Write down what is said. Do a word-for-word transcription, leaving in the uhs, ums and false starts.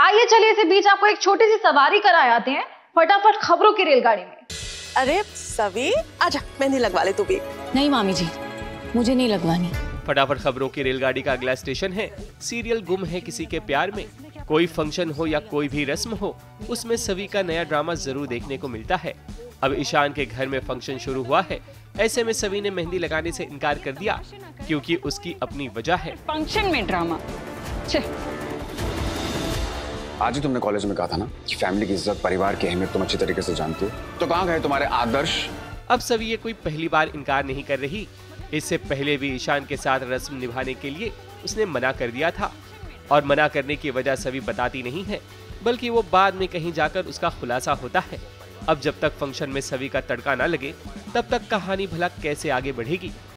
आइए चलिए इसी बीच आपको एक छोटी सी सवारी कराए आते हैं फटाफट खबरों की रेलगाड़ी में। अरे सवी, आजा मेहंदी लगवा ले तू भी। नहीं मामी जी, मुझे नहीं लगवानी। फटाफट खबरों की रेलगाड़ी का अगला स्टेशन है सीरियल गुम है किसी के प्यार में। कोई फंक्शन हो या कोई भी रस्म हो, उसमें सवी का नया ड्रामा जरूर देखने को मिलता है। अब ईशान के घर में फंक्शन शुरू हुआ है, ऐसे में सवी ने मेहंदी लगाने से इनकार कर दिया क्योंकि उसकी अपनी वजह है। फंक्शन में ड्रामा। आज ही तुमने कॉलेज में कहा था ना कि फैमिली की इज्जत, परिवार की अहमियत तुम अच्छी तरीके से जानते हो, तो कहाँ गए तुम्हारे आदर्श? अब सवी ये कोई पहली बार इनकार नहीं कर रही। इससे पहले भी ईशान के साथ रस्म निभाने के लिए उसने मना कर दिया था और मना करने की वजह सवी बताती नहीं है, बल्कि वो बाद में कहीं जाकर उसका खुलासा होता है। अब जब तक फंक्शन में सवी का तड़का ना लगे, तब तक कहानी भला कैसे आगे बढ़ेगी,